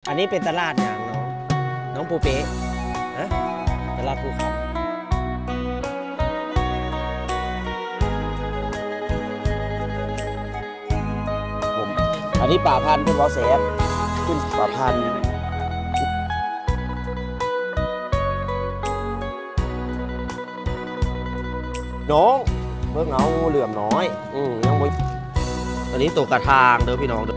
อันนี้เป็นตลาดอย่างน้องปูเป๊ะนะตลาดภูคำอันนี้ป่าพันธุ์เป็นวอลเซฟขึ้นป่าพันธุ์น้องเบิ่งเอาเหลื่อมน้อยยังบ่อันนี้ตัวกระทางเด้อพี่น้อง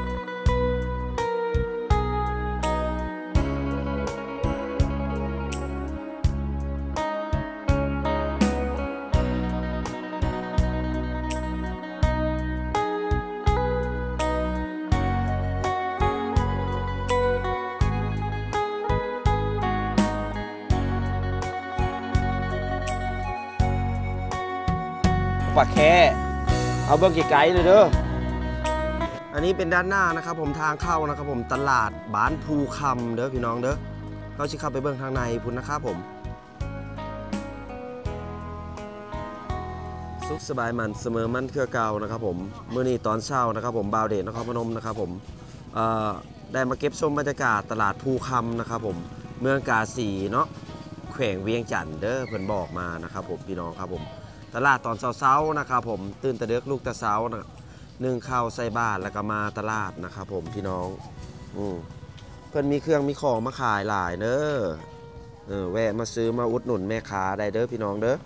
ปลาแค่เอาเบิ้งไกลๆเลยเด้ออันนี้เป็นด้านหน้านะครับผมทางเข้านะครับผมตลาดบ้านภูคำเด้อพี่น้องเด้อเขาชิเข้าไปเบิ้งทางในพุ่นนะครับผมสุขสบายมันเสมอมันเครือเก่านะครับผมเมื่อนี้ตอนเช้านะครับผมบ่าวเดชนครพนมนะครับผมได้มาเก็บชมบรรยากาศตลาดภูคำนะครับผมเมืองกาสีเนาะแขวงเวียงจันทร์เด้อเพิ่นบอกมานะครับผมพี่น้องครับผมตลาดตอนเช้าๆนะครับผมตื่นแต่เด็กลูกแต่เช้านะนึ่งข้าวใส่บาตรแล้วก็มาตลาดนะครับผมพี่น้องเพิ่นมีเครื่องมีของมาขายหลายเด้อแวะมาซื้อมาอุดหนุนแม่ค้าได้เด้อพี่น้องเด้อ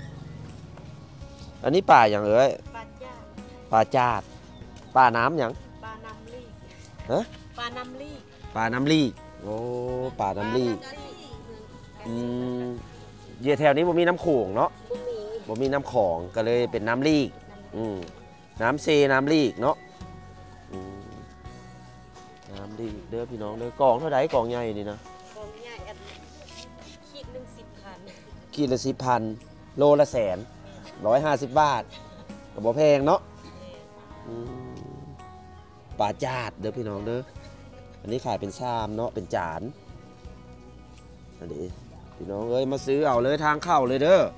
อันนี้ป่าอย่างเอ้ยปลาจาดปลาน้ำอย่างปลาน้ำลีฮะปลาน้ำลีปลาน้ำลีโอ้ปลาน้ำลีเยี่ยแถวนี้บ่มีน้ำโขงเนาะบ่มีน้ำของก็เลยเป็นน้ำลีกน้ำเซน้ำลีกเนาะน้ำลีกเด้อพี่น้องเด้อกล่องเท่าไหร่กล่องใหญ่นี่นะกล่องใหญ่ขีดหนึ่ง10,000 ขีดละ10,000โลละ150 บาทก็บ่แพงเนาะปลาจาดเด้อพี่น้องเด้ออันนี้ขายเป็นชามเนาะเป็นจานอันนี้พี่น้องเอ้ยมาซื้อเอาเลยทางเข้าเลยเด้อ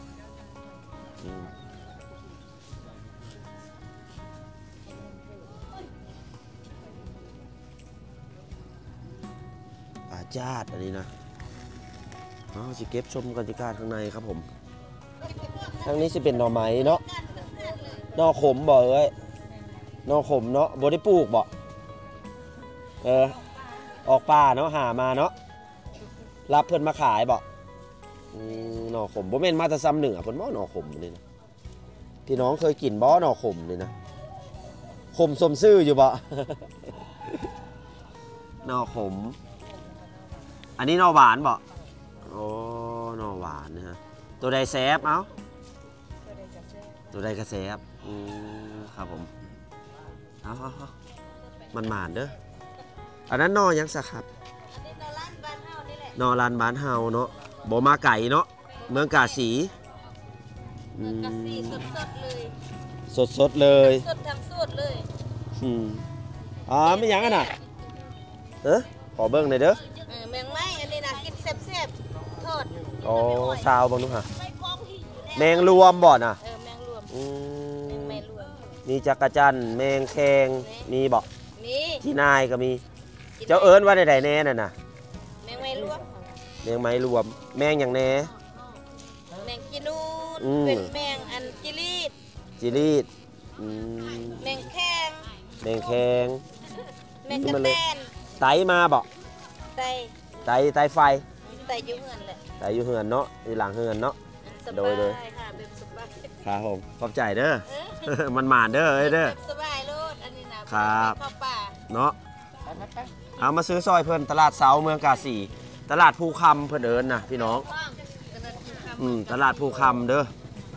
ปลาจาดอันนี้นะสิเก็บชมบรรยากาศข้างในครับผมทางนี้จะเป็นหน่อไม้เนาะหน่อขมบ่เอ้ยหน่อขมเนาะบ่ได้ปลูกบ่ออกป่าเนาะหามาเนาะรับเพื่อนมาขายบ่หน่อขมบ่แม่นมาแต่ซ้ำเหนือเพิ่นบ่หน่อขมนี่นะพี่น้องเคยกินบ่หน่อขมนี่นะขมสมซื่ออยู่บ่ หน่อขมอันนี้หน่อหวานบ่โอ้หน่อหวานนะฮะตัวใดแซ่บเอ้าตัวใดกระแซ่บครับผมเอามันหมานเด้ออันนั้นหน่อยังสักครับนอลานบ้านเฮาเนาะบ่มาไก่เนาะเมืองกาสีกาสีสดเลยสดเลยสดทั้งสดเลยไม่ยังอ่ะน่ะขอเบิ้งหน่อยเด้อแมงไม้อันนี้นะกินแซ่บๆทอดอ๋อซาวบ้างนุ๊กฮะแมงรวมบ่น่ะแมงรวมแมงรวมมีจักรจันแมงแคงมีบ่มีที่นายก็มีเจ้าเอิญว่าใดๆแน่น่ะนะแมงไม้รวมแมงไม้รวมแมงอย่างแน่แมงกินูนเป็นแมงอันจิลีดแมงแคงแมงกระแตนไตมาบ่ไตไฟไตอยู่เฮือนแหละไตอยู่เฮือนเนาะอยู่หลังเฮือนเนาะโดยค่ะแบบสบายครับผมขอบใจเด้อมันหมานเด้อเด้อสบายโลดอันนี้นะครับเข้าป่าเนาะเอามาซื้อซอยเพิ่นตลาดเสาเมืองกาสีตลาดภูคำเพิ่นเอิญนะพี่น้องตลาดภูคำเด้อ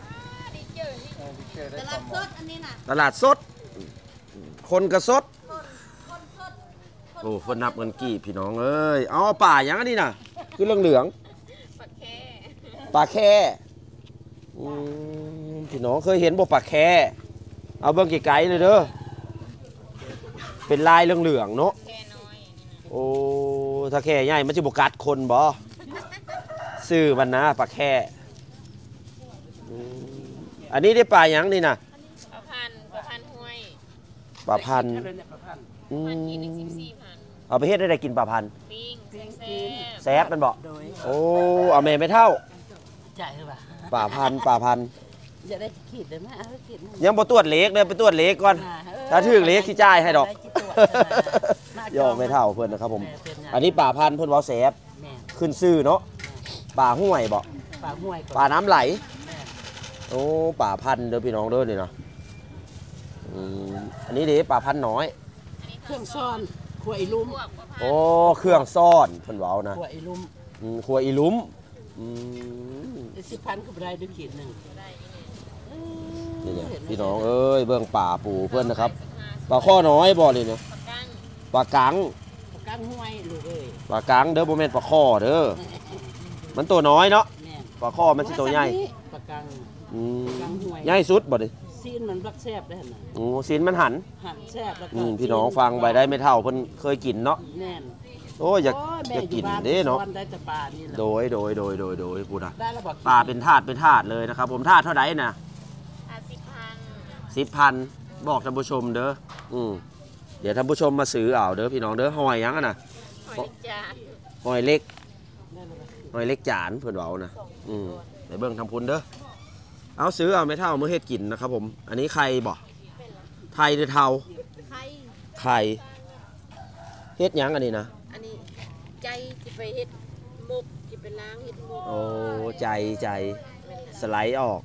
ตลาดสดอันนี้นะตลาดสดคนกระสดโอ้คนนับเงินกี่พี่น้องเอ้ยเอาป่าอย่างนี้นะคือเหลืองปลาแค่พี่น้องเคยเห็นบ่ปลาแค่เอาเบิ่งไกลๆเลยเด้อเป็นลายเหลืองๆเนาะโอ้ถ้าแค่ใหญ่มันจะบกัดคนบ่ซื้อมันนะปลาแค่อันนี้ได้ปลาอย่างนี่นะปลาพันห้วยปลาพันเอาไปเฮ็ดได้กินปลาพันธุ์ปิ้งแซ่บแซ่บมันบ่โดยโอ้เอาแม่ไม่เท่าจ่ายหรือเปล่าปลาพันธุ์ปลาพันธุ์จะได้ขีดได้ไหมเอาขีดยังบ่ตรวจเล็กเด้อไปตรวจเล็กก่อนถ้าถึงเล็กสิจ่ายให้ดอกยอมไม่เท่าเพิ่นนะครับผมอันนี้ปลาพันธุ์เพิ่นเว้าแซ่บแม่ขึ้นชื่อเนาะปลาห้วยบ่ปลาห้วยปลาน้ำไหลแม่โอ้ปลาพันธุ์เด้อพี่น้องเด้อนี่เนาะอันนี้เด้ปลาพันธุ์น้อยเครื่องซ่อนขวไอ้ลุ่มโอ้เครื่องซ่อนเพิ่นเว้านะขวไอ้ลุ่มครัวอีลุ้ม 10,000กับไรด้วยขีดหนึ่งนี่เนี่ยพี่น้องเอ้ยเบื้องป่าปูเพื่อนนะครับปลาข้อน้อยบ่เลยเนี่ยปลากังปลาก้างห้วยลูกเอ้ยปลากังเด้อโมเมนต์ปลาข้อเด้อมันตัวน้อยเนาะแม่ปลาข้อมันสิตัวใหญ่ปลาก้างอืมก้างห้วยใหญ่สุดบ่ดิซีนมันรักแซ่บได้หั่นน่ะโอ้สินมันหันหั่นแซ่บแล้วก็พี่น้องฟังไปได้ไม่เท่าเพิ่นเคยกินเนาะแน่นโอ้ยอยากโอ้ยอแม่ยากอยู่กินบ้านเด้เนาะซ่อได้แต่ปลานี่แหละโดยพูดนะได้แล้วบอกปลาเป็นถาดเลยนะครับผมถาดเท่าไหร่น่ะ 50,000 10,000บอกท่านผู้ชมเด้อเดี๋ยวท่านผู้ชมมาซื้อเอาเด้อพี่น้องเด้อหอยยังอะน่ะหอยจานหอยเล็กได้แล้วบอกหอยเล็กจานเพื่อนเบานะไปเบิ่งทำพุนเด้อเอาซื้อเอาไม่เท่าเมื่อเฮ็ดกินนะครับผมอันนี้ไข่บ่ไทยหรือเทาไข่ไข่เฮ็ดหยังอันนี้นะอันนี้ใจจะไปเฮ็ดมุกจะไปล้างเฮ็ดมุกโอ้ใจสไลด์ออก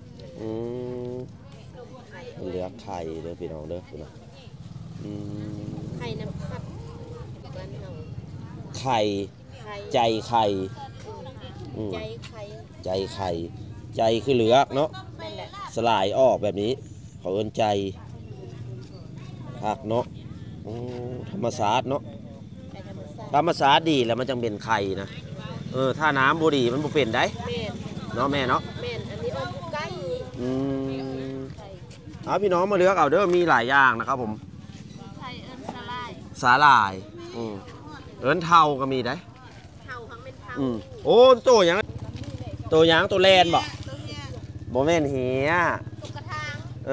เหลือไข่เด้อพี่น้องเด้อคุณนะไข่น้ำพับบ้านเฮาไข่ไข่ใจไข่อืมใจไข่ใจไข่ใจคือเหลือกเนาะนั่นแหละสลายออกแบบนี้เขาเอิ้นใจผักเนาะธรรมศาสตร์เนาะไข่ธรรมชาติธรรมศาสตร์ดีแล้วมันจังเป็นไข่นะถ้าน้ำบ่ดีมันบ่เป็นได้แม่นเนาะแม่เนาะแม่นอันนี้เอาไก่ ไข่เอาพี่น้องมาเลือกเอาเด้อมีหลายอย่างนะครับผมไข่เอิ้นสลายสาหร่ายเอิ้นเทาก็มีได้เฮาทั้งเป็นเฮาโอ้ตัวหยังตัวแลนบ่ตัวเนี้ยบ่แม่นเหียตุ๊กตา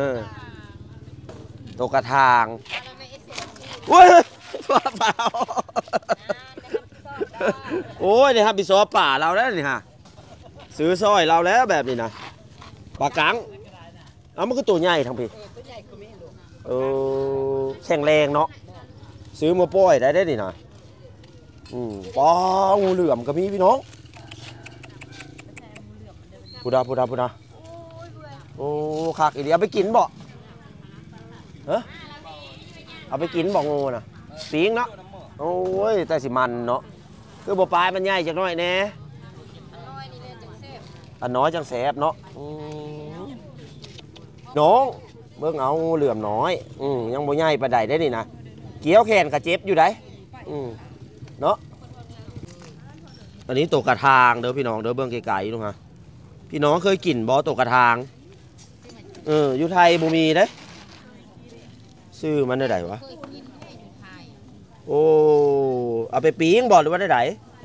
ตัวกระทางแล้วใน SMC โอ้ยเปล่าโอ้ยนี่ครับพี่ซอป่าเราแล้วนี่ฮะซื้อซอยเราแล้วแบบนี้นะปลากังเอามันคือตัวใหญ่ทั้งพี่ตัวใหญ่ก็ไม่รู้แข็งแรงเนาะซื้อมาปล่อยได้นี่นะปองูเหลือมก็มีพี่น้องพูดาโอ้คักอีเดียเอาไปกินบ่เอาไปกินบ่งูน่ะปิงเนาะโอ้ยแต่สิมันเนาะคือบ่ปลายมันใหญ่จักหน่อยแน่น้อยนี่เลยจังแซ่บอันน้อยจังแสบเนาะน้องเบิ่งเอางูเหลือมน้อยยังบ่ใหญ่ปานใดได้นี่นะเกี้ยวแขนกระเจ็บอยู่ได้เนาะอันนี้ตัวกระทางเด้อพี่น้องเด้อเบิ่งไกลๆดูฮะพี่น้องเคยกินบ่ตัวกระทางอยู่ไทยบ่มีเด้ซื้อมันได้ไดวะเคยกินให้อยู่ไทยโอ้เอาไปปิ้งบ่หรือว่าได้ได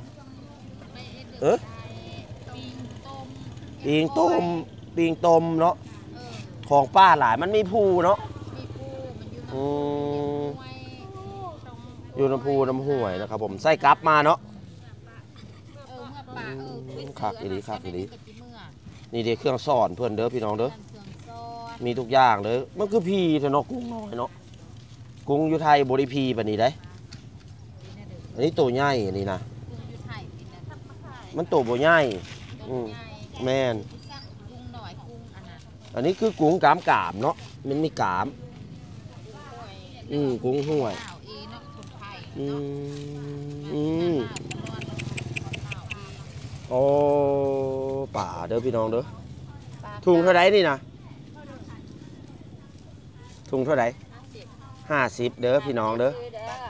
ปิ้งต้มปิ้งต้มเนาะของป้าหลายมันมีภูเนาะมีปูมันอยู่อืมไว้ตรงอยู่น้ำพูน้ำห่วยนะครับผมใส่กลับมาเนาะเมื่อป่าไปซื้คักอีหลีคักอีหลีไปกินเมื่อนี่เด็กเครื่องสอนเพื่อนเด้อพี่น้องเด้อเครื่องซ้อนมีทุกอย่างเด้อมันคือพีเถอะเนาะกุ้งน้อยเนาะกุ้งอยู่ไทยบริพีแบบนี้ได้อันนี้ตัวใหญ่อันนี้นะกุ้งอยู่ไทยนี่นะทับมาขายมันตัวบ่ใหญ่ตัวใหญ่แม่นกุ้งหน่อยกุ้งอันนั้นอันนี้คือกุ้งกามเนาะมันมีกามกุ้งห้วยกุ้งห่วยข้าวเองเนาะคนไทยอืเนาะมอืมโอ้ป่าเด้อพี่น้องเด้อถุงเท่าไหร่นี่นะถุงเท่าไหร่50เด้อพี่น้องเด้อ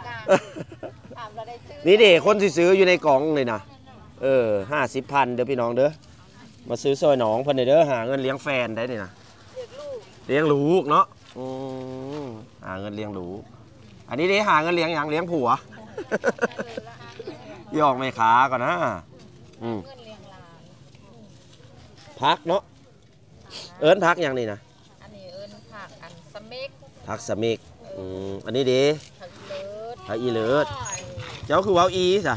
นี่เด็กคนที่ซื้ออยู่ในกล่องเลยนะ50,000เด้อพี่น้องเด้อมาซื้อซอยหนองเพิ่นเด้อหาเงินเลี้ยงแฟนได้นี่นะเลี้ยงลูกเนาะหาเงินเลี้ยงลูกอันนี้เด้หาเงินเลี้ยงหยังเลี้ยงผัว หยอกแม่ค้าก่อนนะพักเนาะเอิ้นพักอย่างนี้นะอันนี้เอิ้นผักอันสเมกพักสมิกอันนี้เด้ผักเลิศพักอีเลิศจ้าคือว้าวอีจ้ะ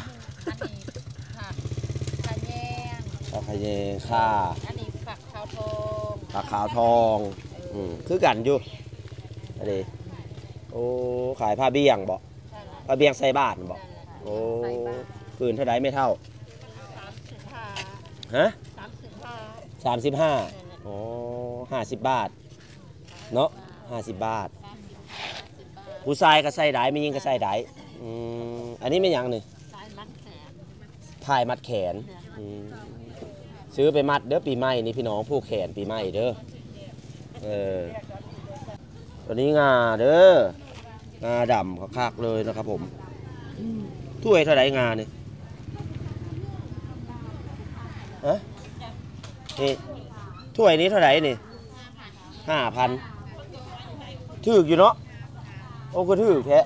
อันนี้ผักขะแยงข้าวขยงข้าอันนี้ผักขาวทองปลาขาวทองคือกันอยู่อันนี้โอ้ขายผ้าเบี้ยงบ่ผ้าเบี้ยงใส่บาทบ่โอ้ปืนเท่าไรไม่เท่าฮะ35อ๋อ50 บาทเนาะ50 บาทผู้ชายก็ใส่ได้ไม่ยิงก็ใส่ได้อันนี้ไม่ยังนี่สายมัดแขนพายมัดแขนซื้อไปมัดเด้อปีใหม่นี่พี่น้องผู้แขนปีใหม่เด้อตัวนี้งาเด้องาดำคักๆเลยนะครับผมถ้วยเท่าไหร่งานี่ฮะนี่ถ้วยนี้เท่าไหร่นี่5,000ถูกอยู่เนาะโอ้ก็ถูกแท้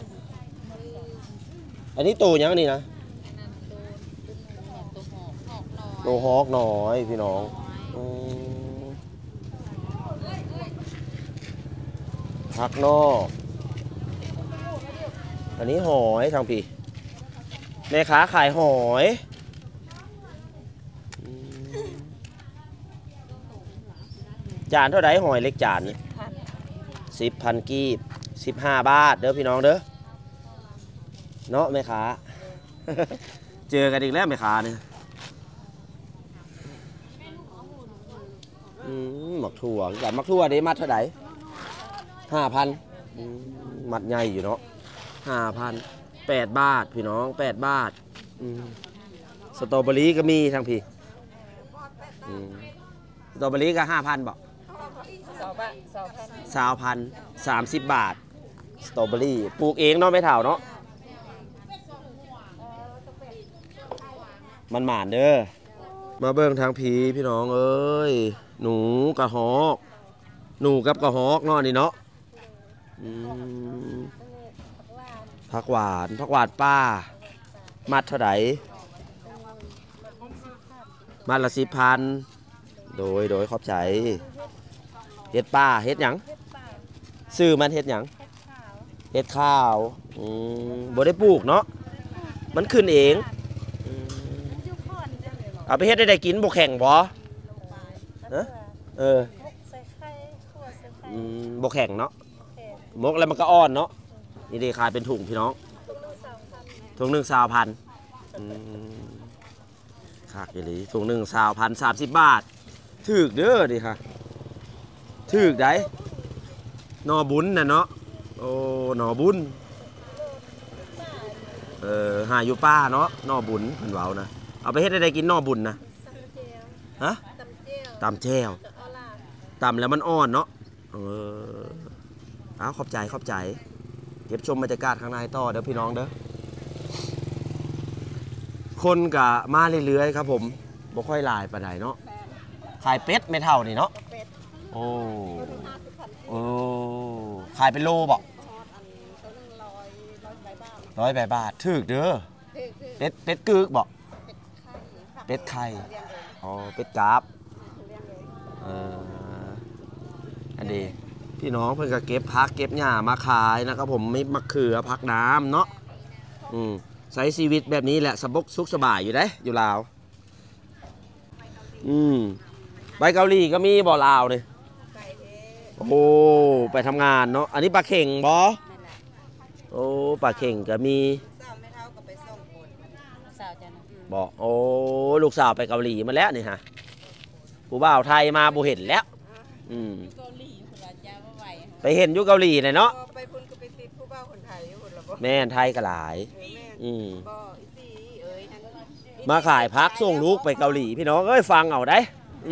อันนี้โตยังนี่นะโตฮอกน้อยพี่น้องผักนอกอันนี้หอยทางพี่แม่ค้าขายหอยจานเท่าไหร่หอยเล็กจาน10,000 กีบ15 บาทเด้อพี่น้องเด้อเนาะแม่ค้า เจอกันอีกแล้วแม่ค้าเนี่ยหมักถั่วกันหมักถั่วได้มัดเท่าไหร่5,000มัดใหญ่อยู่เนาะ5,000 8 บาทพี่น้อง8 บาทสตรอเบอรี่ก็มีทางพี่สตรอเบอรี่ก็5,000บอก20,030 บาทสตรอเบอรี่ปลูกเองเนาะไม่เท่าเนาะมันหมานเด้อมาเบิ่งทางผีพี่น้องเอ้ยหนูกระหอกหนูกับกระหอกเนาะนี่เนาะผักหวานป้ามัดเท่าไหร่มัดละ10,000โดยขอบใจเฮ็ดป้าเฮ็ดหยังซื้อมันเฮ็ดหยังเฮ็ดข้าวบ่ได้ปลูกเนาะมันขึ้นเองเอาไปเฮ็ดได้กินบ่แข็งบ่บ่แข็งเนาะมกแล้วมันก็อ่อนเนาะนี่ดีขายเป็นถุงพี่น้องถุง1 20,000คักอีหลีถุง1 20,000 30 บาทถูกเด้อดิค่ะถูกได้หน่อบุญน่ะเนาะโอ้หน่อบุญหาอยู่ป้าเนาะหน่อบุญเพิ่นเว้านะเอาไปเฮ็ดได้กินหน่อบุญนะฮะตำแจ่วตำแล้วมันอ่อนเนาะเอาขอบใจเก็บชมบรรยากาศข้างในต่อเด้อพี่น้องเด้อคนกะมาเรื่อยๆครับผมบ่ค่อยหลายปานใดเนาะขายเป็ดไม่เท่านี่เนาะโอ้ขายเป็นโลบ่100 บาทถูกเด้อเป็ดกึกบ่เป็ดไข่อ๋อเป็ดกราบอันนี้พี่น้องเพิ่นก็เก็บผักเก็บหญ้ามาขายนะครับผมมีมะเขือผักน้ำเนาะใช้ชีวิตแบบนี้แหละสบกสุขสบายอยู่ได้อยู่ลาวไปเกาหลีก็มีบ่ลาวนี่โอ้ไปทำงานเนาะอันนี้ปลาเข่งบ่โอ้ปลาเข่งก็มีบอกโอ้ลูกสาวไปเกาหลีมาแล้วนี่ฮะผู้บ่าวไทยมาบ่เห็นแล้วไปเห็นอยู่เกาหลีเลยเนาะไปพุ่นก็ไปติดผู้บ่าวคนไทยแม่นไทยก็หลายมาขายพักส่งลูกไปเกาหลีพี่น้องเอ้ยฟังเอาได้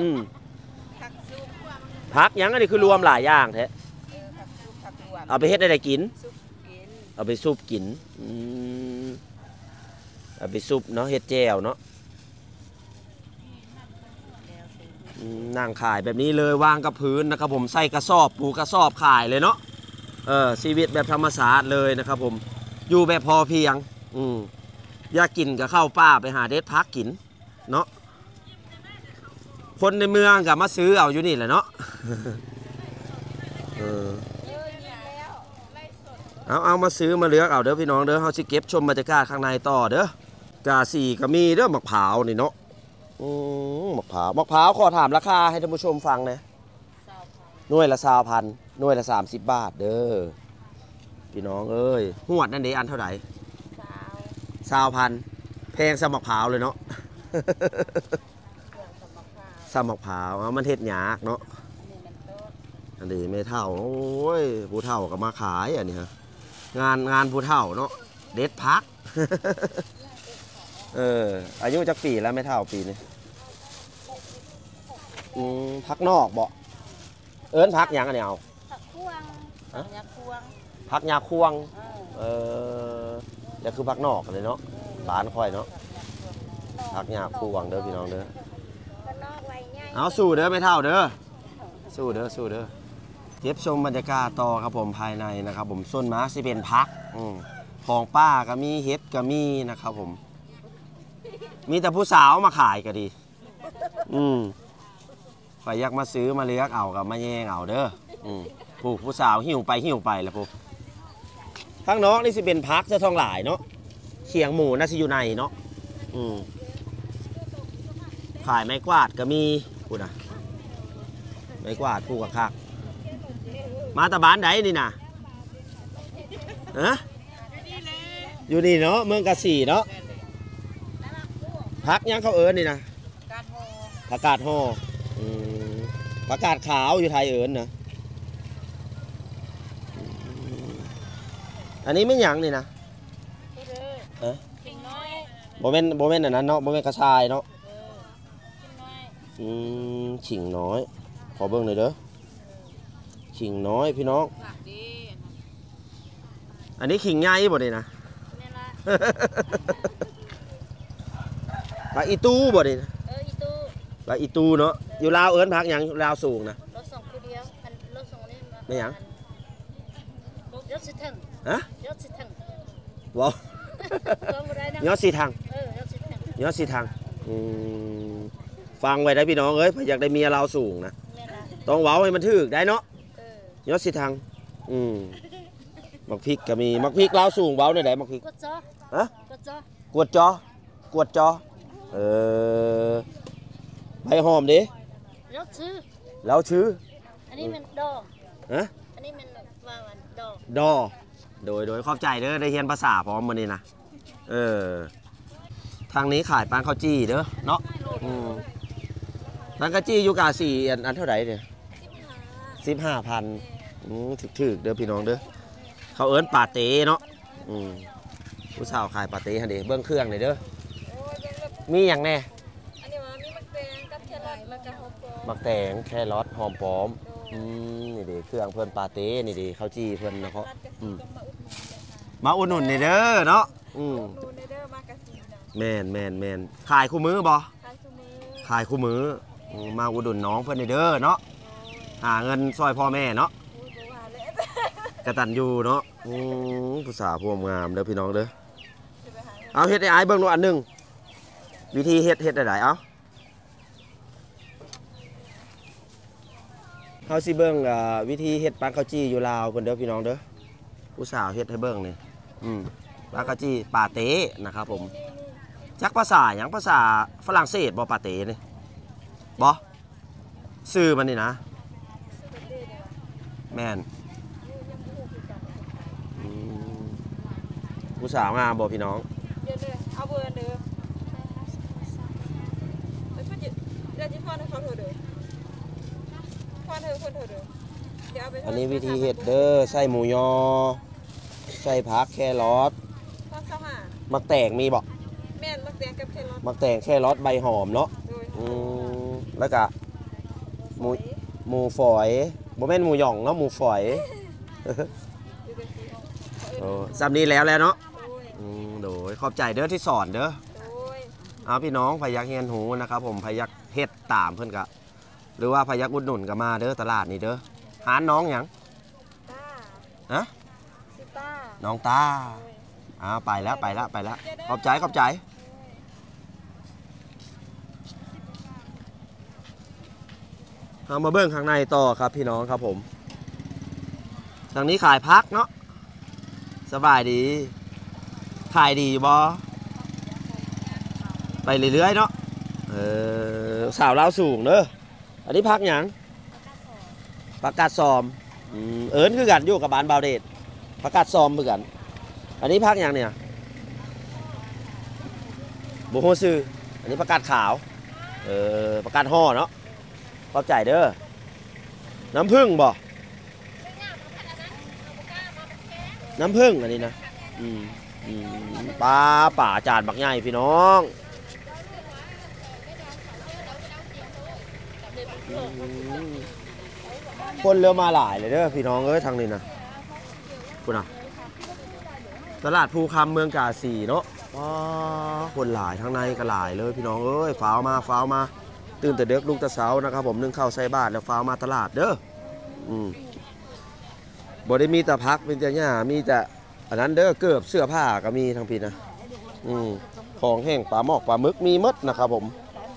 พักยังอันนี้คือรวมหลายอย่างแท้เอาไปเฮ็ดได้กินเอาไปซุปกินเอาไปซุปเนาะเฮ็ดแจ่วเนาะนั่งขายแบบนี้เลยวางกับพื้นนะครับผมใส่กระสอบปูกระสอบขายเลยเนาะชีวิตแบบธรรมชาติเลยนะครับผมอยู่แบบพอเพียงอยากกินก็เข้าป่าไปหาเด็ดพักกินเนาะคนในเมืองกับมาซื้อเอาอยู่นี่แหละเนาะเอามาซื้อมาเลือกเอาเด้อพี่น้องเด้อเฮาสิเก็บชมบรรยากาศข้างในต่อเด้อกาสีก็มีเด้อมะพร้าวนี่เนาะมะพร้าวขอถามราคาให้ท่านผู้ชมฟังนะหน่วยละ20,000หน่วยละ30 บาทเด้อพี่น้องเอ้ยหวดนั่นเด้อันเท่าไหร่20,000แพงสมะพร้าวเลยเนาะ สมะพร้าวมันเฮ็ดยากเนาะอันนี้ไม่เท่าโอ้ยผู้เท่าก็มาขายอันนี้ฮะงานผู้เท่าเนาะเด็ดพัก อายุจักปีแล้วไม่เท่าปีนี้พักนอกบ่เอิ้นพักหยังอันนี้เอาผักควงผักยาควงพักยาควงจะคือพักนอกเลยเนาะบ้านค่อยเนาะพักยาควงเด้อพี่น้องเด้อเอาสู้เด้อไม่เท่าเด้อสู้เด้อเก็บชมบรรยากาศต่อครับผมภายในนะครับผมส้นม้าสิเป็นพักของป้าก็มีเฮ็ดก็มีนะครับผมมีแต่ผู้สาวมาขายก็ดีไปอยากมาซื้อมาเลือกเอากับมาแย่งเอาเด้อผู้สาวหิ้วไปแล้วพวกข้างนอกนี่สิเป็นพักจะทองหลายเนาะเขียงหมูน่าสิอยู่ในเนาะขายไม้กวาดก็มีพูดนะไม้กวาดผูกกับคักมาตะบ้านไหนนี่นะอยู่นี่เนาะเมืองกะสีเนาะพักยังเขาเอิญนี่นะผักกาดห่อผักกาดขาวอยู่ไทยเอิญนะอันนี้ไม่หยังนี่นะโบเมนอันนั้นเนาะโบเมนกระชายเนาะขิงน้อยขอเบิ้งหน่อยเด้อขิงน้อยพี่น้องอันนี้ขิงไงบ่นี่นะปลาอีตูบ่นี่นะปลาอีตูเนาะอยู่ลาวเอิ้นพักหยังลาวสูงนะรถส่งคนเดียวรถส่งนี่ไม่หยังยศสิถึงยศสิถึงว้าวยศสีทางยศสีทางฟังไว้ได้พี่น้องเอ้ยอยากได้เมียลาวสูงนะต้องเว้าให้มันถึกได้เนาะยศสีทางมักพริกก็มีมักพริกลาวสูงเว้าในไหนมักพริกกวดจอใบหอมดิแล้วชื่ออันนี้มันดอกอันนี้มันว่าดอกโดยขอบใจเด้อได้เรียนภาษาพร้อมมานี่นะทางนี้ขายปานข้าวจี้เด้อเนาะปานข้าวจี้อยู่กาสี่อันเท่าไหร่เนี่ย15,000ถึกเด้อพี่น้องเด้อเขาเอิ้นปาเต้เนาะผู้สาวขายปาเต้ฮันเด้เบื้องเครื่องเลยเด้อมีอย่างแน่อันนี้ว่ามีมักแตงกับแครอทแล้วก็หอมปอมมักแตงแครอทหอมปอมนี่ดิเครื่องเพิ่นปาเต้นี่ดิข้าวจี้เพิ่นนะเพราะมาอุดหนุนนี่เด้อเนาะแม่นขายคู่มือบ่ขายคู่มือมาอุดหนุนน้องเพิ่นนี่เด้อเนาะหาเงินซอยพ่อแม่เนาะกตัญญูเนาะผู้สาวพวงงามเด้อพี่น้องเด้อเอาเฮ็ดไอ้เบิ่งหนูอันหนึ่งวิธีเฮ็ดได้เอาเฮาสิเบิ่งวิธีเฮ็ดปลาข้าวจี้อยู่ลาวเพิ่นเด้อพี่น้องเด้อผู้สาวเฮ็ดให้เบิ่งนี่ปลาข้าวจี้ปาเต้นะครับผมจักภาษาหยังภาษาฝรั่งเศสบ่ปาเต้นี่บ่ชื่อมันนี่นะแม่นผู้สาวงามบ่พี่น้องเอาเบอร์เด้อแล้วเพิ่นจะแล้วสิพรให้เขาเถอะเด้อพรเถอะเด้อเดี๋ยวเอาไปอันนี้วิธีเฮ็ดเด้อใส่หมูยอใส่ผักแครอทมักแตงมีบ่แม่นมักแตงกับแครอทมักแตงแครอทใบหอมเนาะแล้วก็หมูฝอยบ่แม่นหมูหย่องเนาะหมูฝอยสำนี้แล้วเนาะโดยขอบใจเด้อที่สอนเด้อเอาพี่น้องพยักเฮียนหูนะครับผมพยักเฮ็ดตามเพื่อนกะหรือว่าพยักอุดหนุนก็มาเด้อตลาดนี่เด้อหาน้องหยังน้องตาไปแล้วขอบใจเอามาเบิ้งข้างในต่อครับพี่น้องครับผมทางนี้ขายพักเนาะสบายดีขายดีอยู่บ่ไปเรื่อยๆเนาะสาวเล่าวสูงเด้ออันนี้พักหยังประกาศซอมเอิญคือกันอยู่กับบ้านบาวเดชประกาศซอมเหมือนกันอันนี้พักหยังเนี่ยบุโฮซื้ออันนี้ประกาศขาวประกาศห่อเนาะเข้าใจเด้อน้ำผึ้งบ่น้ำผึ้งอันนี้นะป่าจานบักใหญ่พี่น้องคนเรือมาหลายเลยเด้อพี่น้องเอ้ยทางนี้นะคุณอ่ะตลาดภูคำเมืองกาสีเนาะคนหลายทางในก็หลายเลยพี่น้องเอ้ยฟ้าวมาตื่นแต่เด็กลูกตะเสานะครับผมนึ่งข้าวใส่บาตรแล้วฟ้าวมาตลาดเด้อบ่ได้มีแต่พักเป็นแต่หญ้ามีแต่อันนั้นเด้อเกือบเสื้อผ้าก็มีทางพี่นะของแห้งปลาหมอกปลาหมึกมีมดนะครับผม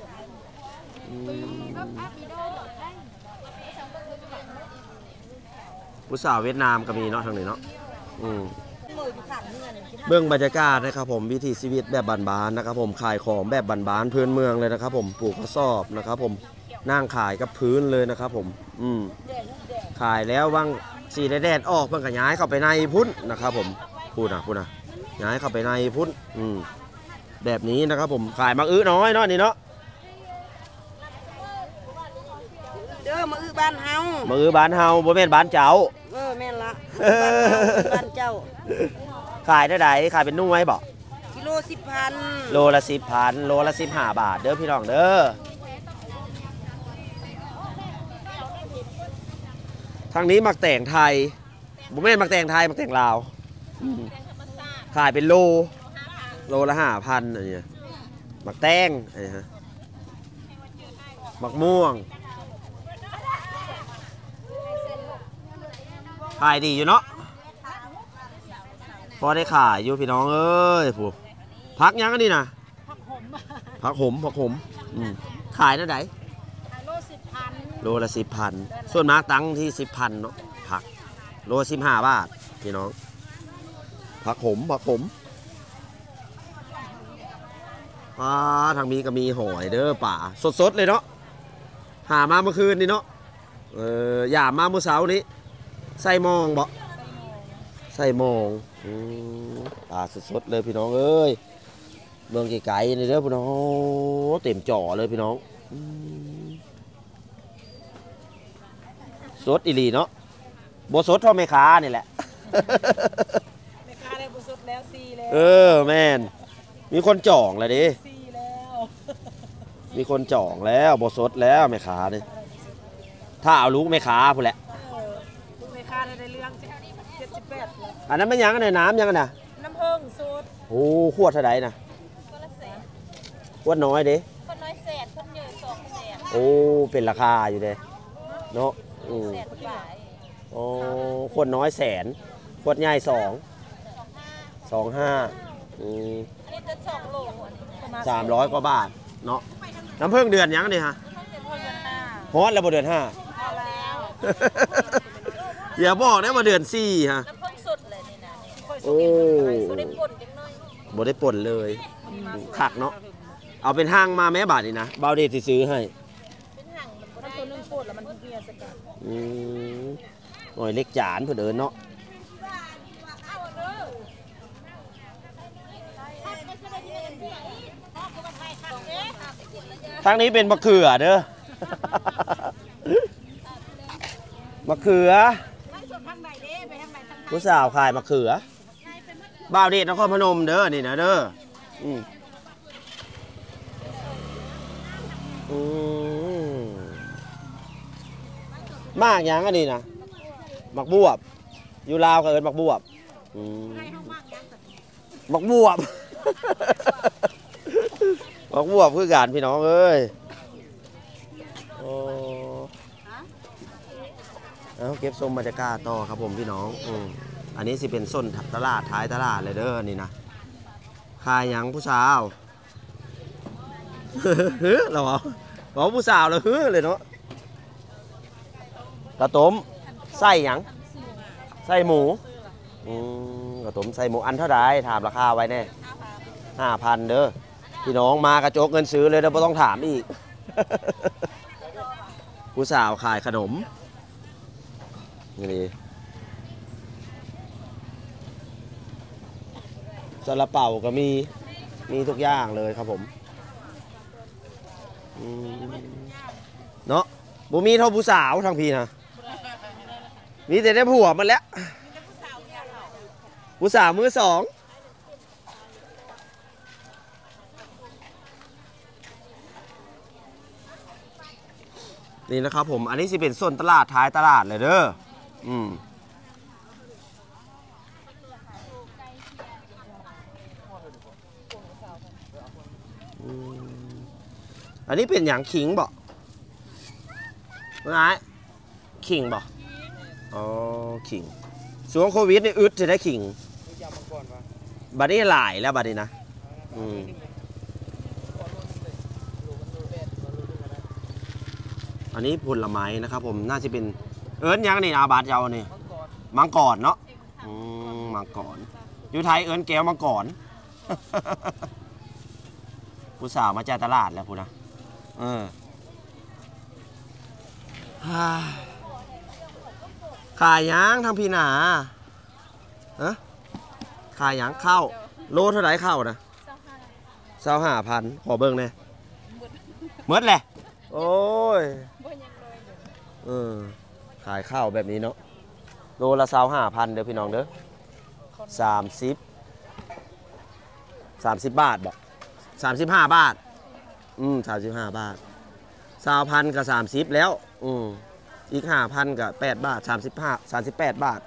ผู้สาวเวียดนามก็มีเนาะทางนี้เนาะเบื้องบรรยากาศนะครับผมวิถีชีวิตแบบบานๆนะครับผมขายของแบบบานๆพื้นเมืองเลยนะครับผมปลูกข้าวซอบนะครับผมนั่งขายกับพื้นเลยนะครับผมขายแล้วว่างสีแดดออกเพิ่งก็ย้ายเข้าไปในพุ่นนะครับผมพูดนะย้ายเข้าไปในพุ่นแบบนี้นะครับผมขายมักอื้อน้อยเนาะนี่เนาะเด้อมาอื้อบ้านเฮามาอื้อบ้านเฮาบ่แม่นบ้านเจ้าแม่นละบ้านเจ้าขายได้ไหนขายเป็นนุ่ยบ่กิโล10,000 โลละ10,000โลละ15 บาทเด้อพี่น้องเด้อทางนี้มักแต่งไทยบ่แม่นมักแต่งไทยมักแต่งลาวขายเป็นโลละ5,000อะไรเนี่ยมักแตงอะไรฮะมักม่วงขายดีอยู่เนาะพอได้ขายอยู่พี่น้องเอ้ยผู้พักยังกันนี่นะพักหมขายได้ไหนโลละ10,000ส่วนมากตั้งที่10,000เนาะผักโล15 บาทพี่น้องผักหมทางนี้ก็มีหอยเด้อป่าสดๆเลยเนาะหามาเมื่อคืนนี่เนาะอย่ามาเมื่อเช้านี้ใส่มองบ่ใส่มองป่าสดๆเลยพี่น้องเอ้ยเมืองไกลๆนี่เด้อพี่น้องเต็มจ่อเลยพี่น้องสดอีหลีเนาะบ่สดเท่าแม่ค้านี่แหละแม่ค้าได้บ่สดแล้วซีแล้วแม่นมีคนจองแล้วดิซีแล้วมีคนจองแล้วบ่สดแล้วแม่ค้านี่ถ้าเอาลูกแม่ค้าพุ่นแหละลูกแม่ค้าได้เรื่อง78แล้วอันนั้นมันยังกันน้ำยังกันน่ะน้ำผึ้งสดโอ้ขวดเท่าไหร่น่ะขวดน้อยดิขวดน้อยแสนขวดใหญ่200,000 โอ้เป็นราคาอยู่เด้เนาะแสนบาทโอ้ขวดน้อยแสนขวดใหญ่25,000 อันนี้จะ2 โล 300 กว่าบาทเนาะน้ำผึ้งเดือนยังดิฮะฮอตแล้วบ่เดือน5อย่าบอกนะมาเดือน4ฮะน้ำผึ้งสดเลยนี่นะโอ้บ่ได้ป่นจังน้อยบ่ได้ป่นเลยคักเนาะเอาเป็นห้างมาแม่บาทนี่นะบาวเดชสิซื้อให้เป็นห้างมันบ่ได้ตัวนึงป่นแล้วมันเฮียสกัดหน่อยเล็กจานเพิ่นเอิ้นเนาะทางนี้เป็นมะเขือเด้อมะเขือผู้สาวขายมะเขือบ่าวเดชนครพนมเด้อนี่นะเด้อมากยังอันนี้นะมักบวบอยู่ลาวก็เอิ้นมักบวบมักบวบมักบวบคือกันพี่น้องเอ้ยเอาเก็บส้มบรรยากาศต่อครับผมพี่น้องอันนี้สิเป็นส้นตลาดท้ายตลาดเลยเด้อนี่นะขายยังผู้สาวเราบอกผู้สาวเราเลยเนาะกระต้มไส้หยังไส้หมูกระต้มใส่หมูอันเท่าไหร่ถามราคาไว้แน่5,000เด้อพี่น้องมากระโจกเงินซื้อเลยเด้อไม่ต้องถามอีก ผู้สาวขายขนมนี่ซาลาเปาก็มีทุกอย่างเลยครับผมเนาะบ่มีเท่าผู้สาวทางพี่นะมีแต่ได้ผัวมันแล้วผู้สาวมือสองนี่นะครับผมอันนี้สิเป็นส่วนตลาดท้ายตลาดเลยเด้ออันนี้เป็นอย่างขิงบ่ไงขิงบ่อ๋อขิงช่วงโควิดนี่อึดจะได้ขิงบัดนี้หลายแล้วบัดนี้นะอันนี้ผลไม้นะครับผมน่าจะเป็นยังนี่อาบาดเยานี่มังกรเนาะมังกรอยู่ไทยแก้วมังกรผู้สาวมาจากตลาดแล้วพูนะขายยังทำพี่หนาขายยังข้าวโลเท่าไหร่ข้าวนะ25,000ขอเบิ้งเลยเมื่อแหละโอ้ยขายข้าวแบบนี้เนาะโลละ25,000เด้อพี่น้องเด้อ30 บาทบอก35 บาท35 บาท20,000กับ30แล้วอีก5,000กับ8 บาท38 บาท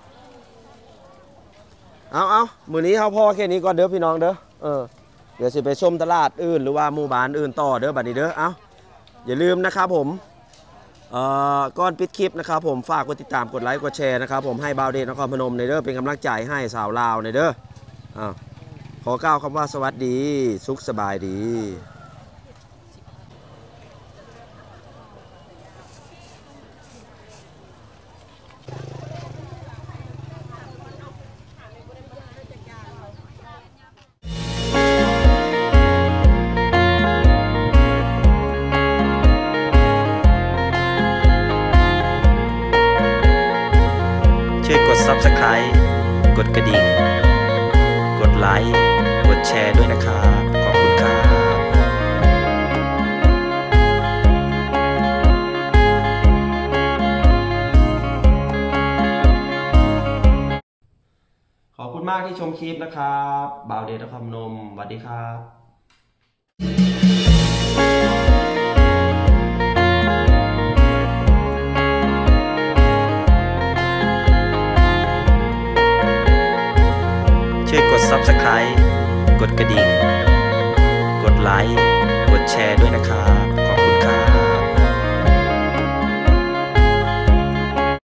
เอามื้อนี้เขาพอแค่นี้ก่อนเด้อพี่น้องเด้อเดี๋ยวสิไปชมตลาดอื่นหรือว่าหมู่บ้านอื่นต่อเด้อบัดนี้เด้ออย่าลืมนะครับผมก่อนปิดคลิปนะครับผมฝากกดติดตามกดไลค์กดแชร์นะครับผมให้บ่าวเดชนครพนมในเด้อเป็นกำลังใจให้สาวลาวในเด้อขอกล่าวคำว่าสวัสดีสุขสบายดีช่วยกด Subscribe กดกระดิ่งกดไลค์กดแชร์ด้วยนะครับขอบคุณครับขอบคุณมากที่ชมคลิปนะครับบ่าวเดชนครพนมสวัสดีครับช่วยกด Subscribe กดกระดิ่งกดไลค์กดแชร์ด้วยนะครับ